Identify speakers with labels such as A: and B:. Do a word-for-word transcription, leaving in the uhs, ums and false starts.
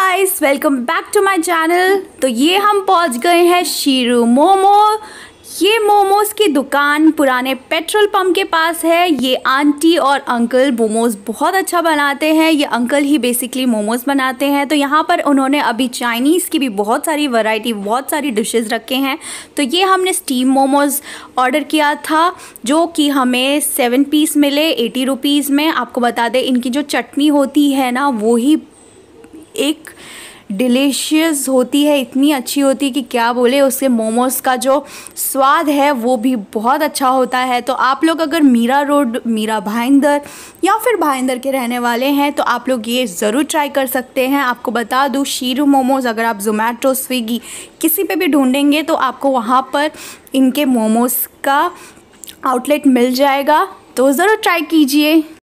A: Guys, welcome back to my channel. तो ये हम पहुंच गए हैं शीरू मोमो। ये मोमोज की दुकान पुराने पेट्रोल पंप के पास है। ये आंटी और अंकल मोमोज बहुत अच्छा बनाते हैं। ये अंकल ही बेसिकली मोमोज बनाते हैं। तो यहाँ पर उन्होंने अभी चाइनीज़ की भी बहुत सारी वैरायटी, बहुत सारी डिशेस रखे हैं। तो ये हमने स्टीम मोमोज ऑर्डर किया था, जो कि हमें सेवन पीस मिले एटी रुपीज़ में। आपको बता दें, इनकी जो चटनी होती है ना, वो ही एक डिलीशियस होती है, इतनी अच्छी होती है कि क्या बोले। उसके मोमोज़ का जो स्वाद है वो भी बहुत अच्छा होता है। तो आप लोग अगर मीरा रोड, मीरा भाईंदर या फिर भाईंदर के रहने वाले हैं तो आप लोग ये ज़रूर ट्राई कर सकते हैं। आपको बता दूँ, शीरू मोमोज़ अगर आप जोमेटो, स्विगी किसी पे भी ढूंढेंगे तो आपको वहाँ पर इनके मोमोज़ का आउटलेट मिल जाएगा। तो ज़रूर ट्राई कीजिए।